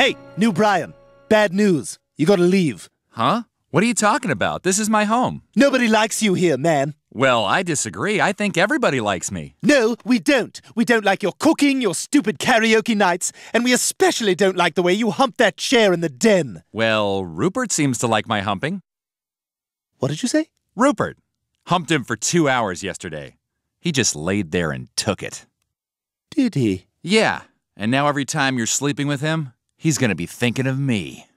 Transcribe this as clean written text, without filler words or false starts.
Hey, new Brian. Bad news. You gotta leave. Huh? What are you talking about? This is my home. Nobody likes you here, man. Well, I disagree. I think everybody likes me. No, we don't. We don't like your cooking, your stupid karaoke nights, and we especially don't like the way you hump that chair in the den. Well, Rupert seems to like my humping. What did you say? Rupert. Humped him for 2 hours yesterday. He just laid there and took it. Did he? Yeah, and now every time you're sleeping with him, he's gonna be thinking of me.